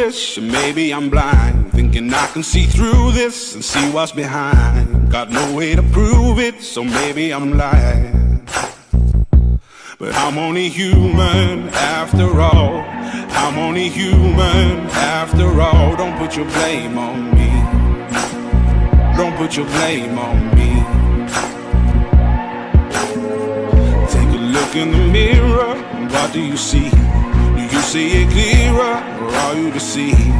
foolish, and maybe I'm blind, thinking I can see through this and see what's behind. Got no way to prove it, so maybe I'm lying. But I'm only human after all. I'm only human after all. Don't put your blame on me. Don't put your blame on me. Take a look in the mirror, what do you see? Do you see it clearer, or are you deceived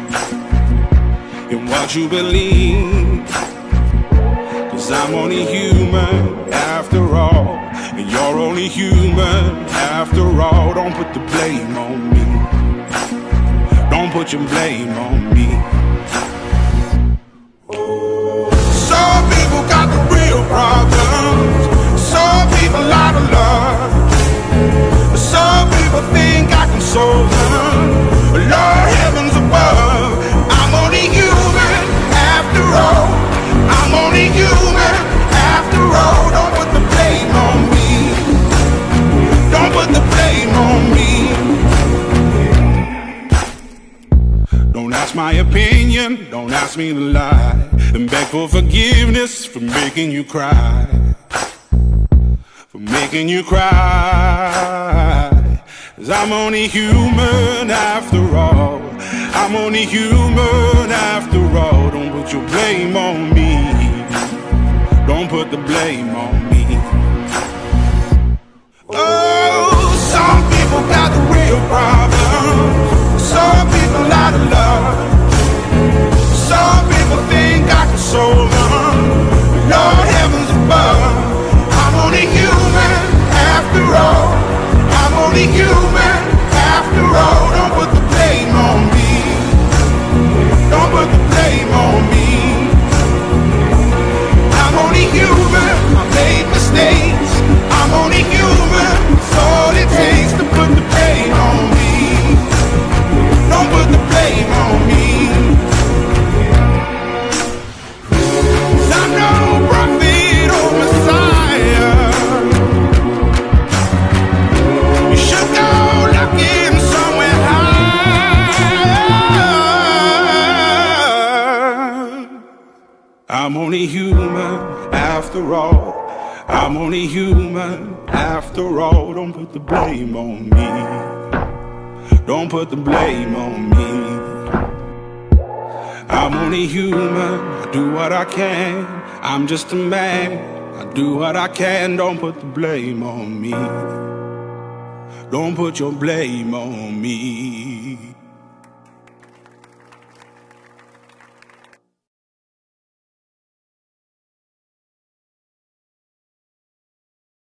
in what you believe? 'Cause I'm only human after all, and you're only human after all. Don't put the blame on me. Don't put your blame on me. Some people got the real problems. Some people out of love. Some people think I can solve them. Lord heavens above, I'm only human after all. I'm only human after all. Don't put the blame on me. Don't put the blame on me. Don't ask my opinion, don't ask me to lie, and beg for forgiveness for making you cry. For making you cry. 'Cause I'm only human after all. I'm only human after all. Don't put your blame on me. Don't put the blame on me. Oh, some people got the real problems. Some people out of love. Some people think I can solve them. Lord heavens above, I'm only human after all. I'm only human after all. Don't put the blame on me. Don't put the blame on me. I'm only human, I made mistakes. I'm only human, it's all it takes to put the blame on me. Don't put the blame on me. 'Cause I'm no prophet or Messiah. You should go looking somewhere higher. I'm only human after all. I'm only human after all. Don't put the blame on me. Don't put the blame on me. I'm only human, I do what I can. I'm just a man, I do what I can. Don't put the blame on me. Don't put your blame on me.